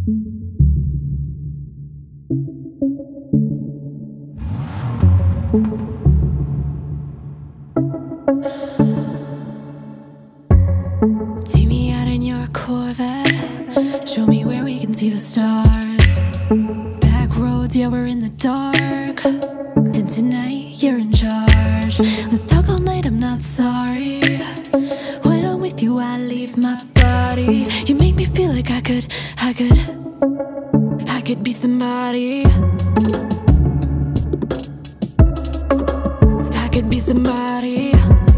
Take me out in your Corvette, show me where we can see the stars. Back roads, yeah, we're in the dark, and tonight you're in charge. Let's talk all night, I'm not sorry. When I'm with you, I leave my body. You make me feel like I could be somebody. I could be somebody.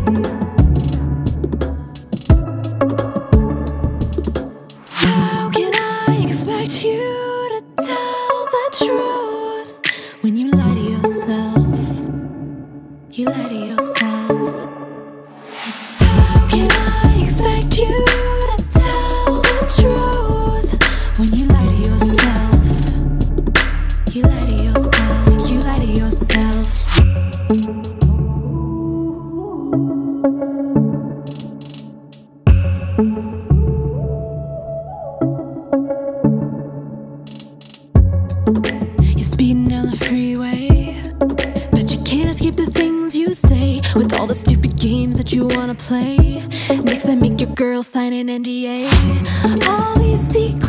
How can I expect you to tell the truth when you lie to yourself? You lie to yourself. How can I expect you to tell the truth when you lie to yourself? You lie to yourself. You lie to yourself. You're speeding down the freeway, but you can't escape the things you say, with all the stupid games that you wanna play. Next I make your girl sign an NDA. All these secrets